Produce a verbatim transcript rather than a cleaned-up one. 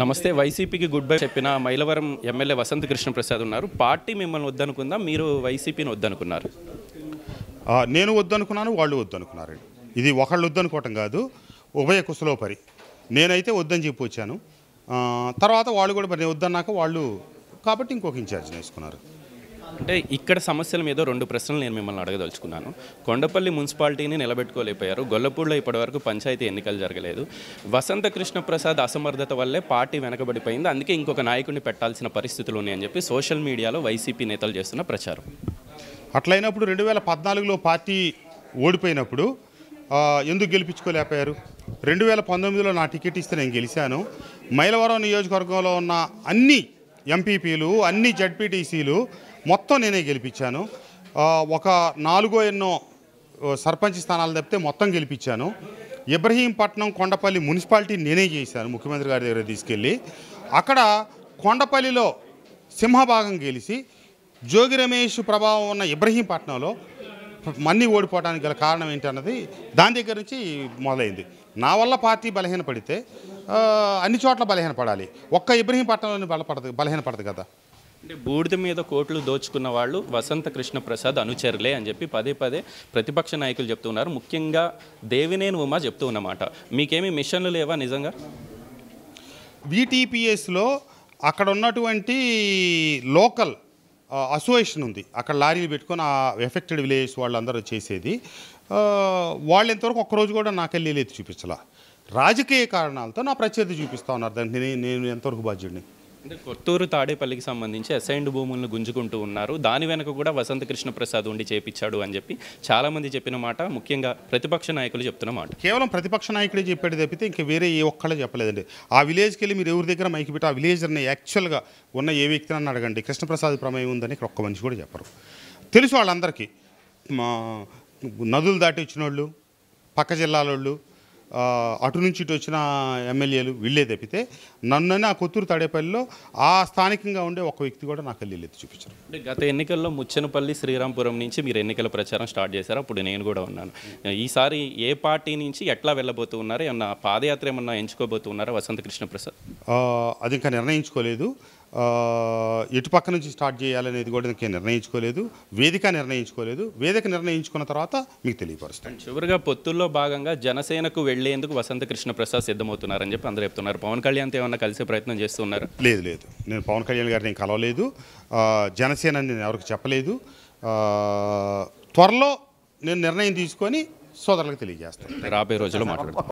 నమస్తే. వైసీపీకి good bye చెప్పిన మైలవరం ఎమ్మెల్యే వసంత కృష్ణ ప్రసాద్ ఉన్నారు. పార్టీ మిమ్మల్ని వద్దనుకుందా, మీరు వైసీపీని వద్దనుకున్నారు? నేను వద్దనుకున్నాను, వాళ్ళు వద్దనుకున్నారు. ఇది ఒకళ్ళు వద్దనుకోవటం కాదు, ఉభయ కుశలోపరి. నేనైతే వద్దని చెప్పి వచ్చాను. తర్వాత వాళ్ళు కూడా మరి వద్దన్నాక వాళ్ళు కాబట్టి ఇంకొక ఇన్ఛార్జ్ వేసుకున్నారు. అంటే ఇక్కడ సమస్యల మీద రెండు ప్రశ్నలు నేను మిమ్మల్ని అడగదలుచుకున్నాను. కొండపల్లి మున్సిపాలిటీని నిలబెట్టుకోలేకపోయారు. గొల్లపూడిలో ఇప్పటివరకు పంచాయతీ ఎన్నికలు జరగలేదు. వసంత కృష్ణ ప్రసాద్ అసమర్థత వల్లే పార్టీ వెనకబడిపోయింది, అందుకే ఇంకొక నాయకుడిని పెట్టాల్సిన పరిస్థితులు ఉన్నాయని చెప్పి సోషల్ మీడియాలో వైసీపీ నేతలు చేస్తున్న ప్రచారం. అట్లయినప్పుడు రెండు వేల పద్నాలుగులో పార్టీ ఓడిపోయినప్పుడు ఎందుకు గెలిపించుకోలేకపోయారు? రెండు వేల పంతొమ్మిదిలో నా టికెట్ ఇస్తే నేను గెలిచాను. మైలవరం నియోజకవర్గంలో ఉన్న అన్ని ఎంపీపీలు, అన్ని జడ్పీటీసీలు మొత్తం నేనే గెలిపించాను. ఒక నాలుగో ఎన్నో సర్పంచ్ స్థానాలు తప్పితే మొత్తం గెలిపించాను. ఇబ్రహీంపట్నం కొండపల్లి మున్సిపాలిటీ నేనే చేశాను, ముఖ్యమంత్రి గారి దగ్గర తీసుకెళ్ళి. అక్కడ కొండపల్లిలో సింహభాగం గెలిచి జోగి రమేష్ ప్రభావం ఉన్న ఇబ్రహీంపట్నంలో మన్నీ ఓడిపోవడానికి గల కారణం ఏంటి అన్నది దాని దగ్గర నుంచి మొదలైంది. నా వల్ల పార్టీ బలహీనపడితే అన్ని చోట్ల బలహీనపడాలి, ఒక్క ఇబ్రహీంపట్నంలోని బలపడదు బలహీనపడదు కదా. అంటే బూడిద మీద కోట్లు దోచుకున్న వాళ్ళు వసంత కృష్ణ ప్రసాద్ అనుచరులే అని చెప్పి పదే పదే ప్రతిపక్ష నాయకులు చెప్తున్నారు. ముఖ్యంగా దేవినేని ఉమా చెప్తూ ఉన్నమాట. మీకేమీ మిషన్లు లేవా నిజంగా? వీటీపీఎస్లో అక్కడ ఉన్నటువంటి లోకల్ అసోసియేషన్ ఉంది, అక్కడ లారీలు పెట్టుకొని ఆ ఎఫెక్టెడ్ విలేజెస్ వాళ్ళందరూ చేసేది. వాళ్ళు ఎంతవరకు ఒక్కరోజు కూడా నాకెళ్ళి లేదు చూపించాల. రాజకీయ కారణాలతో నా ప్రత్యర్థి చూపిస్తా ఉన్నారు, దానికి నేను నేను ఎంతవరకు బాధ్యుడిని. అంటే కొత్తూరు తాడేపల్లికి సంబంధించి అసైన్డ్ భూములను గుంజుకుంటూ ఉన్నారు, దాని వెనక కూడా వసంత కృష్ణ ప్రసాద్ ఉండి చేపించాడు అని చెప్పి చాలామంది చెప్పిన మాట, ముఖ్యంగా ప్రతిపక్ష నాయకులు చెప్తున్న మాట. కేవలం ప్రతిపక్ష నాయకుడే చెప్పాడు తప్పితే ఇంకా వేరే ఏ ఒక్కళ్ళే చెప్పలేదండి. ఆ విలేజ్కి వెళ్ళి మీరు ఎవరి దగ్గర మైకి పెట్టి ఆ విలేజర్ని యాక్చువల్గా ఉన్న ఏ వ్యక్తిని అడగండి, కృష్ణప్రసాద్ ప్రమేయం ఉందని ఇక్కడ ఒక్క మనిషి కూడా చెప్పరు. తెలుసు వాళ్ళందరికీ, నదులు దాటి వచ్చిన వాళ్ళు, పక్క జిల్లాలోళ్ళు, అటు నుంచి ఇటు వచ్చిన ఎమ్మెల్యేలు వీళ్ళే తప్పితే నన్నని ఆ కొత్తూరు తాడేపల్లిలో ఆ స్థానికంగా ఉండే ఒక వ్యక్తి కూడా నాకు వెళ్ళి ఎత్తి చూపించారు. అంటే గత ఎన్నికల్లో ముచ్చనపల్లి శ్రీరాంపురం నుంచి మీరు ఎన్నికల ప్రచారం స్టార్ట్ చేశారు, అప్పుడు నేను కూడా ఉన్నాను. ఈసారి ఏ పార్టీ నుంచి ఎట్లా వెళ్ళబోతూ ఉన్నారు? ఏమన్నా పాదయాత్ర ఏమన్నా ఎంచుకోబోతూ ఉన్నారా వసంత కృష్ణ ప్రసాద్? అది ఇంకా నిర్ణయించుకోలేదు. ఎటు పక్క నుంచి స్టార్ట్ చేయాలనేది కూడా ఇంకా నిర్ణయించుకోలేదు, వేదిక నిర్ణయించుకోలేదు. వేదిక నిర్ణయించుకున్న తర్వాత మీకు తెలియపరుస్తాను. చివరిగా పొత్తుల్లో భాగంగా జనసేనకు వెళ్లేందుకు వసంత కృష్ణ ప్రసాద్ సిద్ధమవుతున్నారని చెప్పి అందరూ చెప్తున్నారు. పవన్ కళ్యాణ్తో ఏమన్నా కలిసే ప్రయత్నం చేస్తున్నారు? లేదు లేదు, నేను పవన్ కళ్యాణ్ గారిని కలవలేదు, జనసేన నేను ఎవరికి చెప్పలేదు. త్వరలో నేను నిర్ణయం తీసుకొని సోదరులకు తెలియజేస్తాను. రాబోయే రోజుల్లో మాట్లాడతాను.